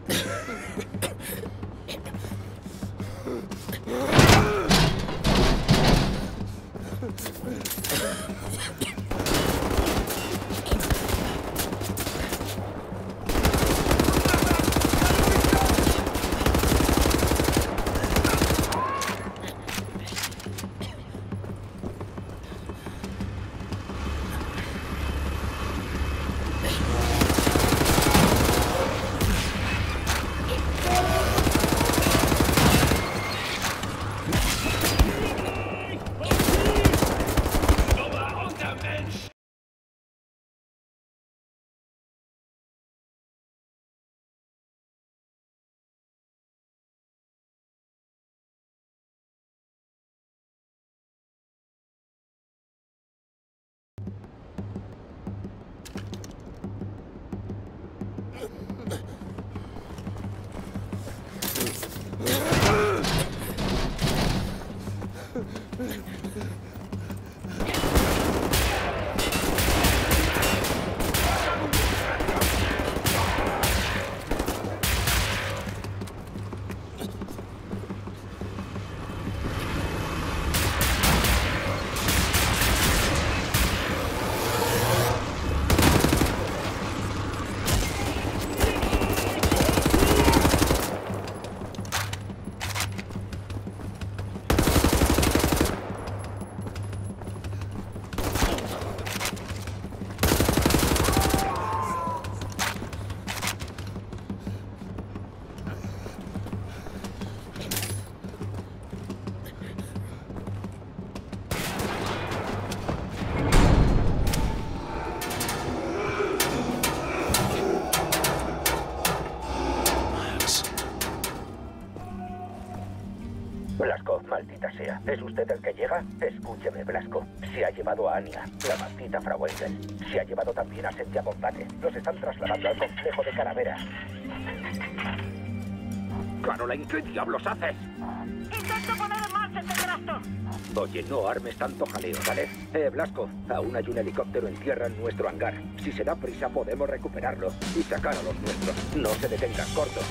Blasco, maldita sea. ¿Es usted el que llega? Escúcheme, Blasco. Se ha llevado a Anya, la maldita Frau Engel. Se ha llevado también a Cynthia Bombate. Los están trasladando al complejo de Calaveras. Caroline, ¿qué diablos haces? Intento poner en marcha este trasto. Oye, no armes tanto jaleo, ¿vale? Blasco, aún hay un helicóptero en tierra en nuestro hangar. Si se da prisa, podemos recuperarlo y sacar a los nuestros. No se detengan, corto.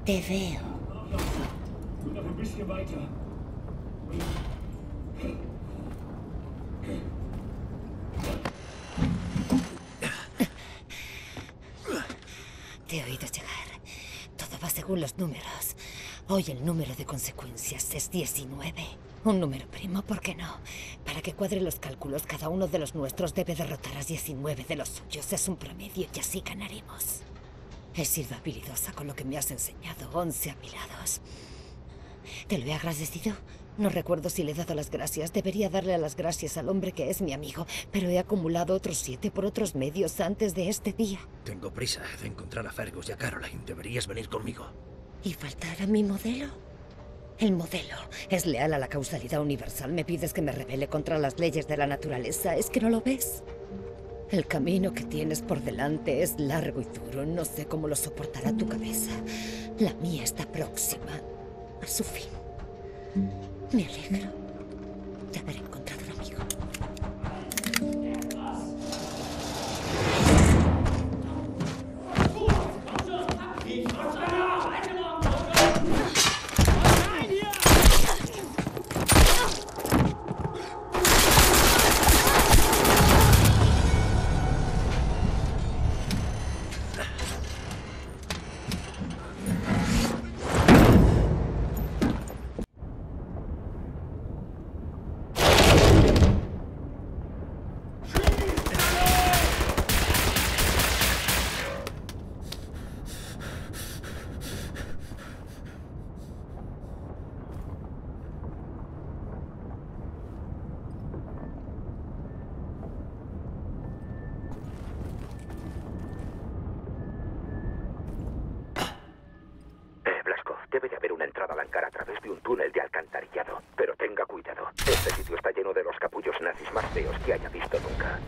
Te veo. Te he oído llegar. Todo va según los números. Hoy el número de consecuencias es 19. Un número primo, ¿por qué no? Para que cuadre los cálculos, cada uno de los nuestros debe derrotar a 19 de los suyos. Es un promedio y así ganaremos. He sido habilidosa con lo que me has enseñado. 11 apilados. ¿Te lo he agradecido? No recuerdo si le he dado las gracias. Debería darle las gracias al hombre que es mi amigo, pero he acumulado otros 7 por otros medios antes de este día. Tengo prisa de encontrar a Fergus y a Caroline. Deberías venir conmigo. ¿Y faltar a mi modelo? El modelo es leal a la causalidad universal. Me pides que me rebele contra las leyes de la naturaleza. ¿Es que no lo ves? El camino que tienes por delante es largo y duro. No sé cómo lo soportará tu cabeza. La mía está próxima a su fin. Me alegro de haber encontrado un amigo. Blasco, debe de haber una entrada al hangar a través de un túnel de alcantarillado. Pero tenga cuidado. Este sitio está lleno de los capullos nazis más feos que haya visto nunca.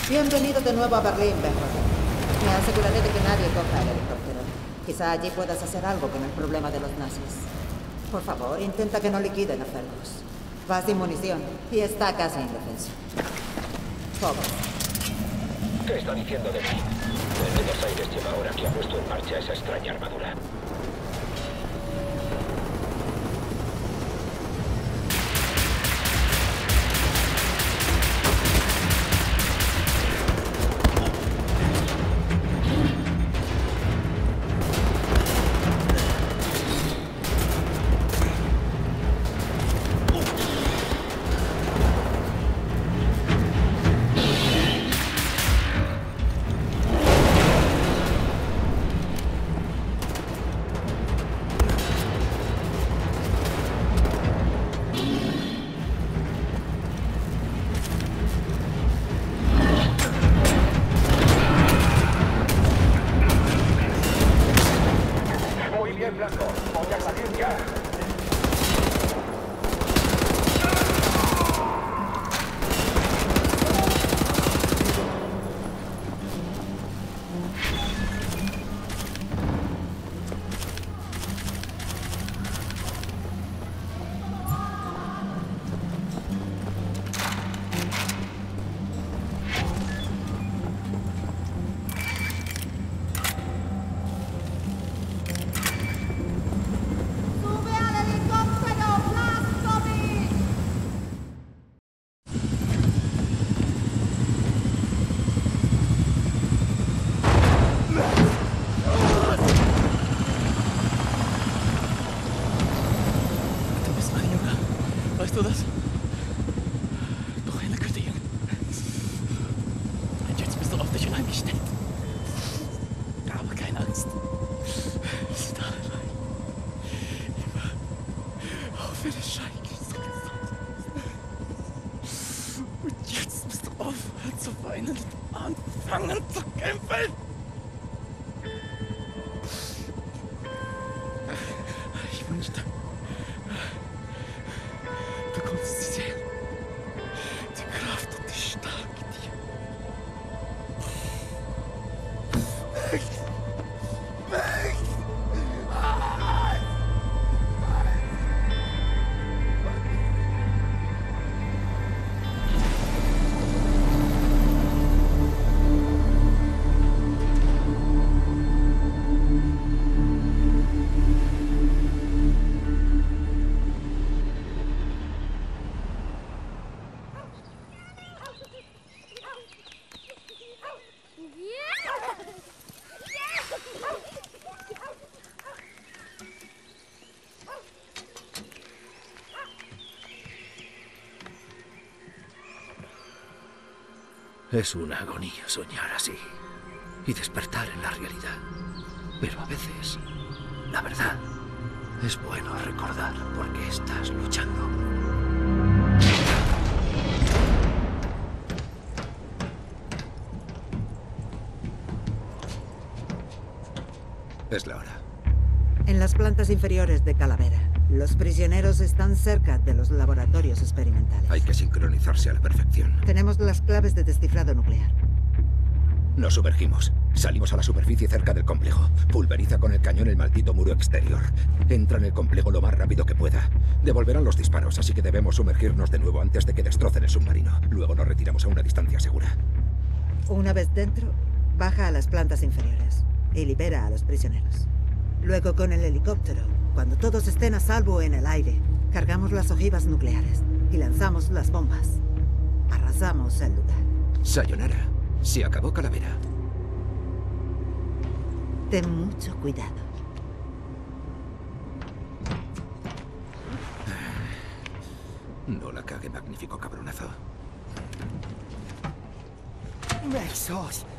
Bienvenido de nuevo a Berlín, Benjamin. Me aseguraré de que nadie coja el helicóptero. Quizá allí puedas hacer algo con el problema de los nazis. Por favor, intenta que no liquiden a Fergus. Va sin munición y está casi indefenso. Pobres. ¿Qué está diciendo de mí? El Buenos Aires lleva ahora que ha puesto en marcha esa extraña armadura. Blanco, voy a salir ya. Weißt du das? Doch eine gute Junge. Und jetzt bist du auf dich allein gestellt. Aber keine Angst. Wir sind alle allein. Immer. Auch wenn es schrecklich so gesagt ist. Und jetzt musst du aufhören zu weinen und anfangen zu kämpfen. Ich wünschte, du konntest sie sehen. Die Kraft und die Stärke in dir. Weg! Weg! Es una agonía soñar así y despertar en la realidad. Pero a veces, la verdad, es bueno recordar por qué estás luchando. Es la hora. En las plantas inferiores de Calavera, los prisioneros están cerca de los laboratorios experimentales. Hay que sincronizarse a la perfección. Tenemos las claves de descifrado nuclear. Nos sumergimos. Salimos a la superficie cerca del complejo. Pulveriza con el cañón el maldito muro exterior. Entra en el complejo lo más rápido que pueda. Devolverán los disparos, así que debemos sumergirnos de nuevo antes de que destrocen el submarino. Luego nos retiramos a una distancia segura. Una vez dentro, baja a las plantas inferiores y libera a los prisioneros. Luego, con el helicóptero, cuando todos estén a salvo en el aire, cargamos las ojivas nucleares y lanzamos las bombas. Arrasamos el lugar. Sayonara. Se acabó Calavera. Ten mucho cuidado. No la cague, magnífico cabronazo. Mexos.